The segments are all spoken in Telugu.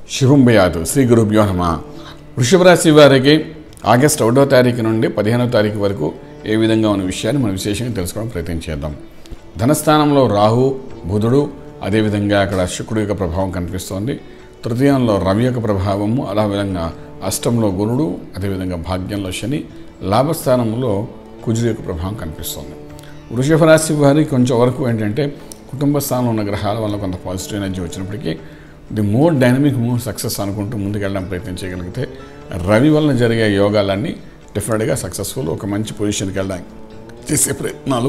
శుభం భయాదు శ్రీ గురుభ్యో నమః. వృషభ రాశి వారికి ఆగస్టు 1వ తారీఖు నుండి 15వ తారీఖు వరకు ఏ విధంగా ఉన్న విషయాన్ని మనం విశేషంగా తెలుసుకోవడం ప్రయత్నం చేద్దాం. ధనస్థానంలో రాహు, బుధుడు, అదేవిధంగా అక్కడ శుక్రుడు యొక్క ప్రభావం కనిపిస్తోంది. తృతీయంలో రవి యొక్క ప్రభావము, అలా విధంగా అష్టంలో గురుడు, అదేవిధంగా భాగ్యంలో శని, లాభస్థానంలో కుజుడు యొక్క ప్రభావం కనిపిస్తోంది. వృషభ రాశి వారికి కొంచెం వరకు ఏంటంటే కుటుంబ స్థానంలో ఉన్న గ్రహాల వల్ల కొంత పాజిటివ్ ఎనర్జీ వచ్చినప్పటికీ the more dynamic move success అనుకుంటూ ముందుకెళ్ళడం ప్రయత్నం చేయగలిగితే రవి వలన జరిగే యోగాలన్నీ డెఫినెట్గా సక్సెస్ఫుల్. ఒక మంచి పొజిషన్కి వెళ్ళడానికి చేసే ప్రయత్నాలు,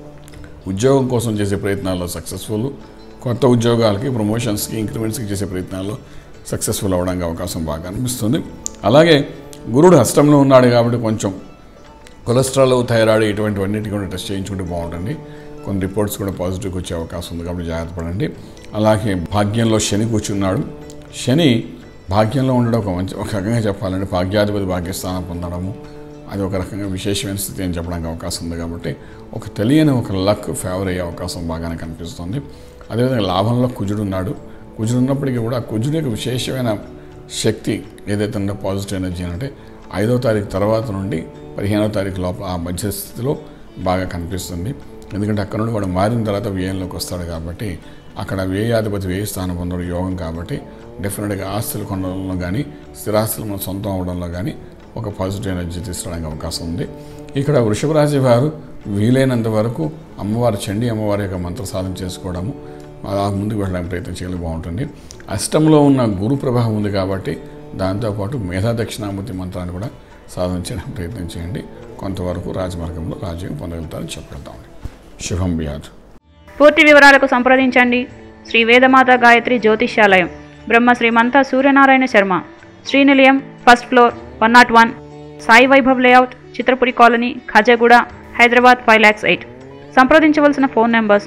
ఉద్యోగం కోసం చేసే ప్రయత్నాల్లో సక్సెస్ఫుల్, కొత్త ఉద్యోగాలకి, ప్రమోషన్స్కి, ఇంక్రిమెంట్స్కి చేసే ప్రయత్నాల్లో సక్సెస్ఫుల్ అవ్వడానికి అవకాశం బాగా అనిపిస్తుంది. అలాగే గురుడు అష్టంలో ఉన్నాడు కాబట్టి కొంచెం కొలెస్ట్రాల్, థైరాయిడ్ ఇటువంటివన్నిటి కూడా టెస్ట్ చేయించుకుంటే బాగుంటుంది. కొన్ని రిపోర్ట్స్ కూడా పాజిటివ్గా వచ్చే అవకాశం ఉంది కాబట్టి జాగ్రత్త పడండి. అలాగే భాగ్యంలో శని కూర్చున్నాడు. శని భాగ్యంలో ఉండడం ఒక రకంగా చెప్పాలంటే భాగ్యాధిపతి భాగ్యస్థానం పొందడము, అది ఒక రకంగా విశేషమైన స్థితి అని చెప్పడానికి అవకాశం ఉంది. కాబట్టి ఒక తెలియని ఒక లక్ ఫేవర్ అయ్యే అవకాశం బాగానే కనిపిస్తుంది. అదేవిధంగా లాభంలో కుజుడు ఉన్నాడు. కుజుడు ఉన్నప్పటికీ కూడా కుజుడు యొక్క విశేషమైన శక్తి ఏదైతే ఉందో పాజిటివ్ ఎనర్జీ అంటే 5వ తారీఖు తర్వాత నుండి 15వ తారీఖు లోపల ఆ మధ్య స్థితిలో బాగా కనిపిస్తుంది. ఎందుకంటే అక్కడ నుండి వాడు మారిన తర్వాత వ్యయంలోకి వస్తాడు కాబట్టి అక్కడ వ్యయాధిపతి వ్యయ స్థానం పొందడం యోగం కాబట్టి డెఫినెట్గా ఆస్తులు కొనడంలో కానీ, స్థిరాస్తులు మన సొంతం అవడంలో కానీ ఒక పాజిటివ్ ఎనర్జీ తీసుకురావడానికి అవకాశం ఉంది. ఇక్కడ వృషభ రాశి వారు వీలైనంత వరకు అమ్మవారు, చండీ అమ్మవారి యొక్క మంత్ర సాధన చేసుకోవడము, అలా ముందుకు వెళ్ళడానికి ప్రయత్నం చేయడం బాగుంటుంది. అష్టంలో ఉన్న గురు ప్రభావం ఉంది కాబట్టి దాంతోపాటు మేధా దక్షిణామూర్తి మంత్రాన్ని కూడా సాధన చేయడానికి ప్రయత్నం చేయండి. కొంతవరకు రాజమార్గంలో రాజ్యం పొందగలుగుతారని చెప్పగలుగుతాం. శుభం బియాదు. పూర్తి వివరాలకు సంప్రదించండి శ్రీ వేదమాత గాయత్రి జ్యోతిష్యాలయం, బ్రహ్మ Shri మంతా Suryanarayana Sharma, Shri Nilayam, first floor, 101, Sai Vaibhav layout, Chitrapuri colony, Khajaguda, Hyderabad 5,08,000. సంప్రదించవలసిన ఫోన్ నెంబర్స్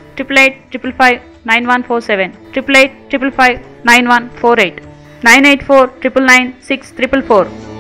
8885559147, 8855559148, 984999644.